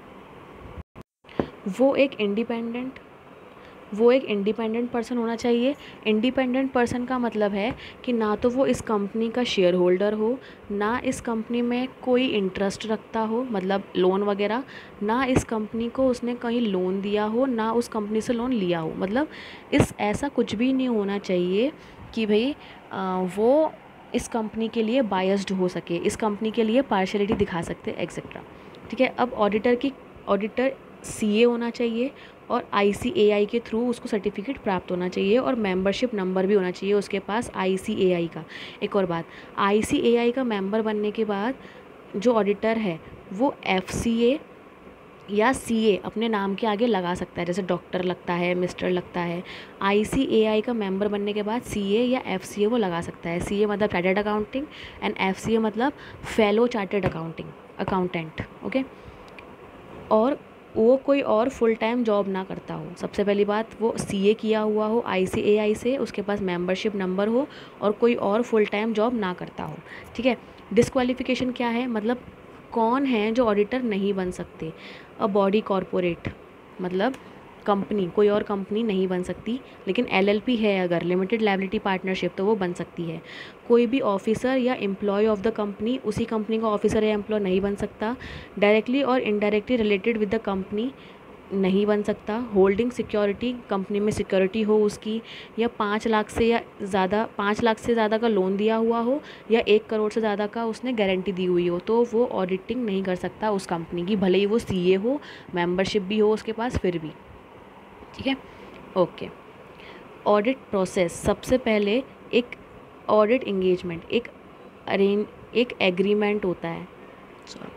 वो एक इंडिपेंडेंट वो एक इंडिपेंडेंट पर्सन होना चाहिए। इंडिपेंडेंट पर्सन का मतलब है कि ना तो वो इस कंपनी का शेयर होल्डर हो, ना इस कंपनी में कोई इंटरेस्ट रखता हो मतलब लोन वगैरह, ना इस कंपनी को उसने कहीं लोन दिया हो, ना उस कंपनी से लोन लिया हो। मतलब इस ऐसा कुछ भी नहीं होना चाहिए कि भाई आ, वो इस कंपनी के लिए बायस्ड हो सके, इस कंपनी के लिए पार्शलिटी दिखा सकते एक्सेट्रा, ठीक है। अब ऑडिटर की ऑडिटर सीए होना चाहिए और आईसीएआई के थ्रू उसको सर्टिफिकेट प्राप्त होना चाहिए और मेंबरशिप नंबर भी होना चाहिए उसके पास आईसीएआई का। एक और बात, आईसीएआई का मेंबर बनने के बाद जो ऑडिटर है वो एफसीए या सीए अपने नाम के आगे लगा सकता है, जैसे डॉक्टर लगता है, मिस्टर लगता है। आईसीएआई का मेंबर बनने के बाद सीए या एफसीए वो लगा सकता है। सीए मतलब चार्टर्ड अकाउंटिंग एंड एफसीए मतलब fellow chartered accounting accountant, okay. और वो कोई और फुल टाइम जॉब ना करता हो। सबसे पहली बात, वो सीए किया हुआ हो आईसीएआई से, उसके पास मेंबरशिप नंबर हो और कोई और फुल टाइम जॉब ना करता हो, ठीक है। डिस्क्वालिफिकेशन क्या है, मतलब कौन है जो ऑडिटर नहीं बन सकते। अ बॉडी कॉरपोरेट मतलब कंपनी, कोई और कंपनी नहीं बन सकती, लेकिन एलएलपी है अगर लिमिटेड लायबिलिटी पार्टनरशिप तो वो बन सकती है। कोई भी ऑफिसर या एम्प्लॉय ऑफ द कंपनी उसी कंपनी का ऑफिसर या एम्प्लॉय नहीं बन सकता। डायरेक्टली और indirectly related with the company नहीं बन सकता। होल्डिंग सिक्योरिटी, कंपनी में सिक्योरिटी हो उसकी, या पाँच लाख से या ज़्यादा पाँच लाख से ज़्यादा का लोन दिया हुआ हो, या एक करोड़ से ज़्यादा का उसने गारंटी दी हुई हो, तो वो ऑडिटिंग नहीं कर सकता उस कंपनी की, भले ही वो सीए हो, मेंबरशिप भी हो उसके पास, फिर भी, ठीक है। ओके, ऑडिट प्रोसेस, सबसे पहले एक ऑडिट इंगेजमेंट, एक अरेंज एक एग्रीमेंट होता है सॉरी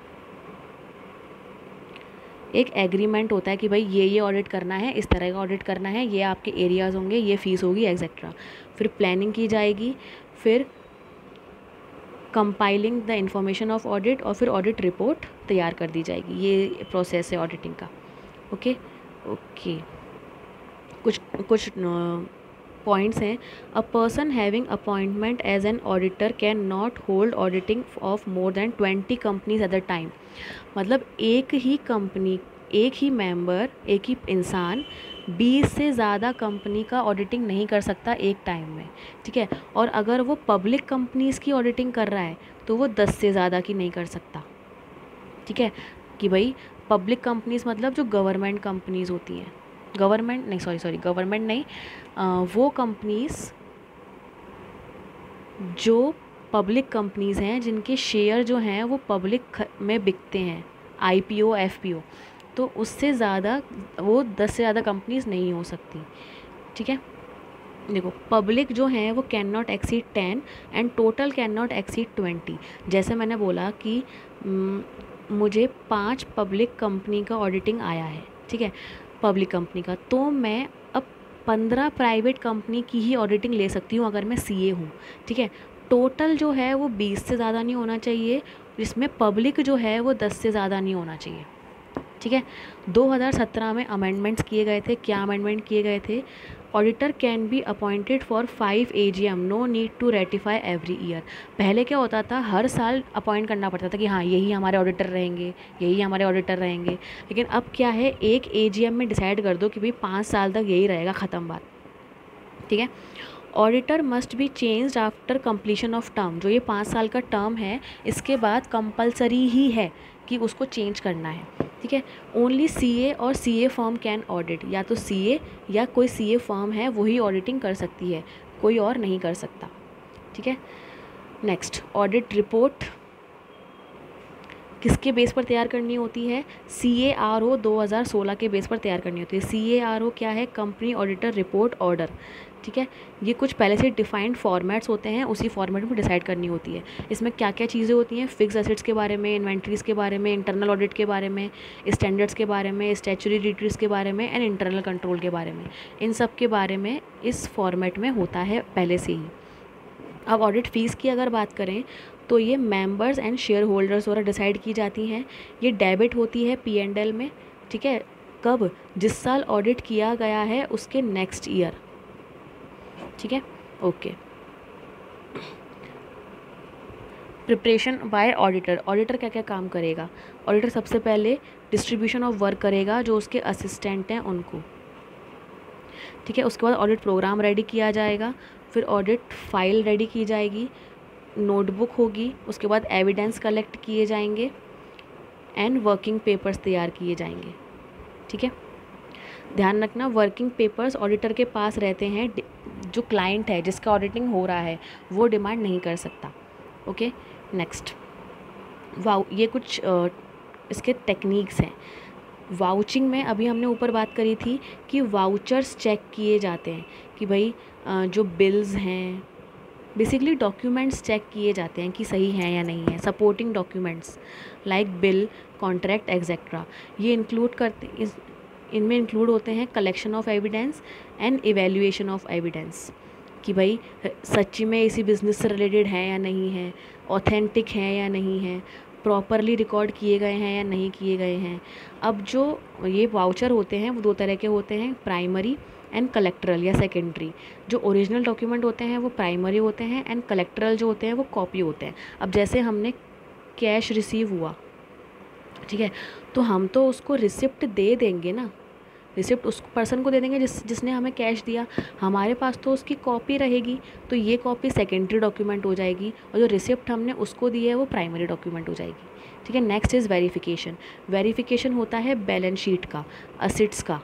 एक एग्रीमेंट होता है कि भाई ये ये ऑडिट करना है, इस तरह का ऑडिट करना है, ये आपके एरियाज़ होंगे, ये फ़ीस होगी एक्सेट्रा। फिर प्लानिंग की जाएगी, फिर compiling the information of audit, और फिर ऑडिट रिपोर्ट तैयार कर दी जाएगी। ये प्रोसेस है ऑडिटिंग का। ओके ओके कुछ कुछ पॉइंट्स हैं। A person having appointment as an auditor can not hold auditing of more than twenty companies at the time. मतलब एक ही कंपनी, एक ही मेंबर, एक ही इंसान बीस से ज़्यादा कंपनी का ऑडिटिंग नहीं कर सकता एक टाइम में, ठीक है। और अगर वो पब्लिक कंपनीज़ की ऑडिटिंग कर रहा है तो वो दस से ज़्यादा की नहीं कर सकता, ठीक है। कि भाई पब्लिक कंपनीज़ मतलब जो गवर्नमेंट कंपनीज़ होती हैं, गवर्नमेंट नहीं सॉरी सॉरी गवर्नमेंट नहीं आ, वो कंपनीज़ जो पब्लिक कंपनीज़ हैं जिनके शेयर जो हैं वो पब्लिक में बिकते हैं, आईपीओ एफपीओ, तो उससे ज़्यादा वो दस से ज़्यादा कंपनीज़ नहीं हो सकती, ठीक है। देखो, पब्लिक जो हैं वो can not exceed ten and total can not exceed twenty. जैसे मैंने बोला कि म, मुझे पांच पब्लिक कंपनी का ऑडिटिंग आया है, ठीक है, पब्लिक कंपनी का, तो मैं अब पंद्रह प्राइवेट कंपनी की ही ऑडिटिंग ले सकती हूँ अगर मैं सीए हूँ, ठीक है। टोटल जो है वो बीस से ज़्यादा नहीं होना चाहिए, जिसमें पब्लिक जो है वो दस से ज़्यादा नहीं होना चाहिए। ठीक है। दो हज़ार सत्रह में अमेंडमेंट्स किए गए थे। क्या अमेंडमेंट किए गए थे? Auditor can be appointed for five A G M, no need to ratify every year. पहले क्या होता था, हर साल अपॉइंट करना पड़ता था कि हाँ यही हमारे ऑडिटर रहेंगे, यही हमारे ऑडिटर रहेंगे। लेकिन अब क्या है, एक ए जी एम में डिसाइड कर दो कि भाई पाँच साल तक यही रहेगा, ख़त्म बात। ठीक है। Auditor must be changed after completion of term. जो ये पाँच साल का टर्म है, इसके बाद कंपलसरी ही है कि उसको चेंज करना है। ठीक है। ओनली सी ए और C A firm can audit. या तो सी ए या कोई सी ए फर्म है वही ऑडिटिंग कर सकती है, कोई और नहीं कर सकता। ठीक है। नेक्स्ट, ऑडिट रिपोर्ट किसके बेस पर तैयार करनी होती है? सी ए आर ओ दो हज़ार सोलह के बेस पर तैयार करनी होती है। सी ए आर ओ क्या है? Company auditor report order. ठीक है। ये कुछ पहले से डिफाइंड फॉर्मेट्स होते हैं, उसी फॉर्मेट में डिसाइड करनी होती है। इसमें क्या क्या चीज़ें होती हैं? फिक्स एसेट्स के बारे में, इन्वेंट्रीज़ के बारे में, इंटरनल ऑडिट के बारे में, स्टैंडर्ड्स के बारे में, स्टैच्यूटरी ड्यूटीज़ के बारे में एंड इंटरनल कंट्रोल के बारे में। इन सब के बारे में इस फॉर्मेट में होता है पहले से ही। अब ऑडिट फ़ीस की अगर बात करें तो ये मेंबर्स एंड शेयर होल्डर्स द्वारा डिसाइड की जाती हैं। ये डेबिट होती है पी एंड एल में। ठीक है। कब? जिस साल ऑडिट किया गया है उसके नेक्स्ट ईयर। ठीक है। Okay. Preparation by auditor. Auditor क्या क्या काम करेगा? ऑडिटर सबसे पहले डिस्ट्रीब्यूशन ऑफ वर्क करेगा, जो उसके असिस्टेंट हैं उनको। ठीक है। उसके बाद ऑडिट प्रोग्राम रेडी किया जाएगा, फिर ऑडिट फाइल रेडी की जाएगी, नोटबुक होगी, उसके बाद एविडेंस कलेक्ट किए जाएंगे एंड वर्किंग पेपर्स तैयार किए जाएंगे। ठीक है। ध्यान रखना, वर्किंग पेपर्स ऑडिटर के पास रहते हैं। जो क्लाइंट है जिसका ऑडिटिंग हो रहा है वो डिमांड नहीं कर सकता। ओके। नेक्स्ट, वाउ ये कुछ आ, इसके टेक्निक्स हैं। वाउचिंग में अभी हमने ऊपर बात करी थी कि वाउचर्स चेक किए जाते हैं कि भाई आ, जो बिल्स हैं, बेसिकली डॉक्यूमेंट्स चेक किए जाते हैं कि सही हैं या नहीं है। Supporting documents like bill, contract etcetera, ये इंक्लूड करते इस इनमें इंक्लूड होते हैं collection of evidence and evaluation of evidence, कि भाई सच्ची में इसी बिज़नेस से रिलेटेड है या नहीं है, ऑथेंटिक है या नहीं है, प्रॉपरली रिकॉर्ड किए गए हैं या नहीं किए गए हैं। अब जो ये वाउचर होते हैं वो दो तरह के होते हैं, प्राइमरी एंड कलेक्टरल या सेकेंडरी। जो ओरिजिनल डॉक्यूमेंट होते हैं वो प्राइमरी होते हैं एंड कलेक्टरल जो होते हैं वो कॉपी होते हैं। अब जैसे हमने कैश रिसीव हुआ, ठीक है, तो हम तो उसको रिसिप्ट दे देंगे ना, रिसिप्ट उस पर्सन को दे देंगे जिस जिसने हमें कैश दिया। हमारे पास तो उसकी कॉपी रहेगी, तो ये कॉपी सेकेंडरी डॉक्यूमेंट हो जाएगी और जो रिसिप्ट हमने उसको दी है वो प्राइमरी डॉक्यूमेंट हो जाएगी। ठीक है। Next is verification. वेरिफिकेशन होता है बैलेंस शीट का, असेट्स का।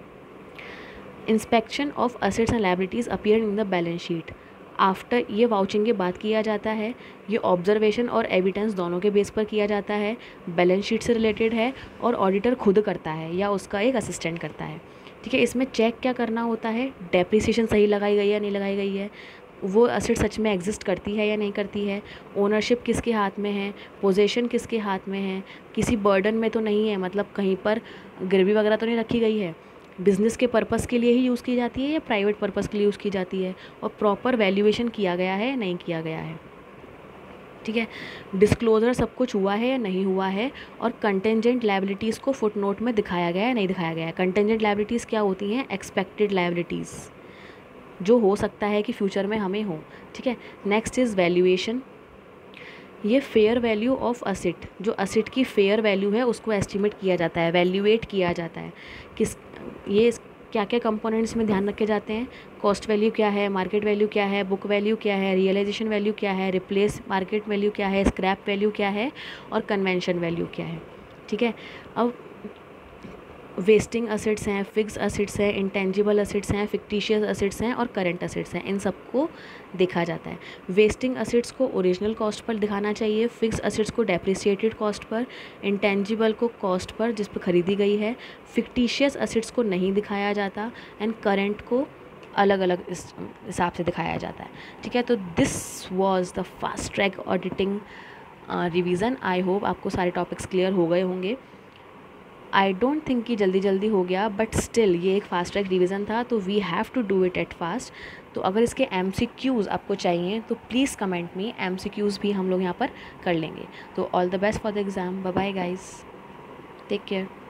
Inspection of assets and liabilities appear in the balance sheet. After ये वाउचिंग के बाद किया जाता है। ये ऑब्जर्वेशन और एविडेंस दोनों के बेस पर किया जाता है। बैलेंस शीट से रिलेटेड है और ऑडिटर खुद करता है या उसका एक असिस्टेंट करता है। ठीक है। इसमें चेक क्या करना होता है? डेप्रिसिएशन सही लगाई गई है या नहीं लगाई गई है, वो असेट सच में एग्जिस्ट करती है या नहीं करती है, ओनरशिप किसके हाथ में है, पोजीशन किसके हाथ में है, किसी बर्डन में तो नहीं है, मतलब कहीं पर गिरवी वगैरह तो नहीं रखी गई है, बिज़नेस के पर्पस के लिए ही यूज़ की जाती है या प्राइवेट पर्पस के लिए यूज़ की जाती है, और प्रॉपर वैल्यूएशन किया गया है या नहीं किया गया है। ठीक है। डिस्क्लोजर सब कुछ हुआ है या नहीं हुआ है, और कंटेंजेंट लायबिलिटीज़ को फुटनोट में दिखाया गया है नहीं दिखाया गया है। कंटेंजेंट लायबिलिटीज़ क्या होती हैं? एक्सपेक्टेड लायबिलिटीज़, जो हो सकता है कि फ्यूचर में हमें हो। ठीक है। Next is valuation. ये फेयर वैल्यू ऑफ असेट, जो असेट की फेयर वैल्यू है उसको एस्टिमेट किया जाता है, वैल्यूएट किया जाता है। किस ये क्या क्या कंपोनेंट्स में ध्यान रखे जाते हैं? कॉस्ट वैल्यू क्या है, मार्केट वैल्यू क्या है, बुक वैल्यू क्या है, रियलाइजेशन वैल्यू क्या है, रिप्लेस मार्केट वैल्यू क्या है, स्क्रैप वैल्यू क्या है, और कन्वेंशन वैल्यू क्या है। ठीक है। अब वेस्टिंग असेट्स हैं, फिक्स असेट्स हैं, इंटेंजिबल असेट्स हैं, फिक्टिशियस असेट्स हैं और करंट असेट्स हैं, इन सबको देखा जाता है। वेस्टिंग असेट्स को ओरिजिनल कॉस्ट पर दिखाना चाहिए, फिक्स असेट्स को डेप्रिसिएटेड कॉस्ट पर, इंटेंजिबल को कॉस्ट पर जिस पर खरीदी गई है, फिक्टिशियस असेट्स को नहीं दिखाया जाता, एंड करंट को अलग अलग इस हिसाब से दिखाया जाता है। ठीक है। तो this was the fast track auditing revision. I hope आपको सारे टॉपिक्स क्लियर हो गए होंगे। आई डोंट थिंक कि जल्दी जल्दी हो गया, बट स्टिल ये एक फास्ट ट्रैक रिवीजन था, तो we have to do it at fast. तो अगर इसके एम सी क्यूज़ आपको चाहिए तो please comment me, M C Qs भी हम लोग यहाँ पर कर लेंगे। तो all the best for the exam. Bye bye guys, take care.